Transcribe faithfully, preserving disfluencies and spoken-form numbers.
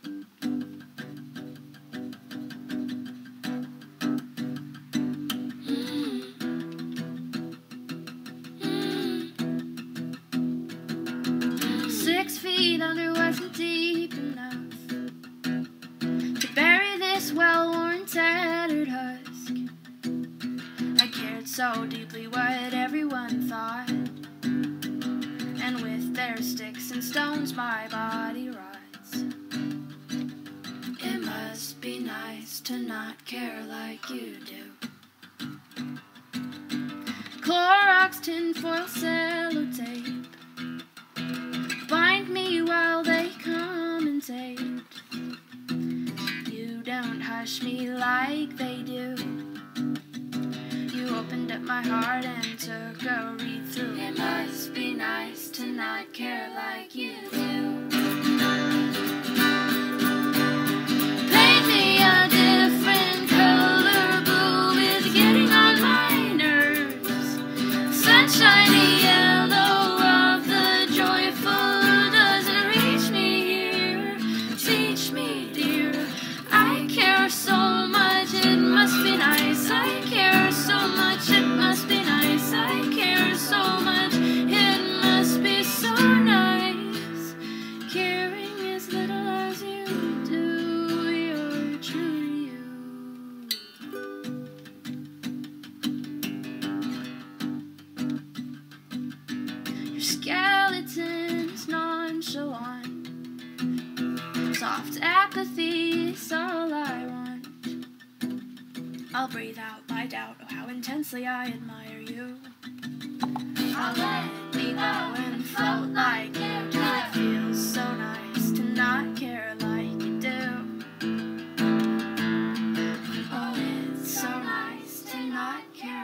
Six feet under wasn't deep enough to bury this well-worn, tattered husk. I cared so deeply what everyone thought, and with their sticks and stones my body rots. It must be nice to not care like you do. Clorox, tinfoil, sellotape bind me while they commentate. You don't hush me like they do. You opened up my heart and took a read through. It must be nice to not care like you do. Paint me a different color. Blue is getting on my nerves. Sunshiny yellow of the joyful doesn't reach me here. Teach me, dear. I care so much, it must be nice. I care so much, it must be nice. I care so much, it must be so nice. Caring as little as you do, you're true to you. Your skeleton's nonchalant. Soft apathy is all I want. I'll breathe out my doubt. Oh, how intensely I admire you. I'll let me go and float like you do. It feels so nice to not care like you do. Oh, it's so nice to not care.